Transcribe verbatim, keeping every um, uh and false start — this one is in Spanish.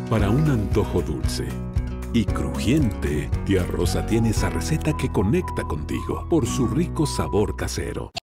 para un antojo dulce y crujiente, Tía Rosa tiene esa receta que conecta contigo por su rico sabor casero.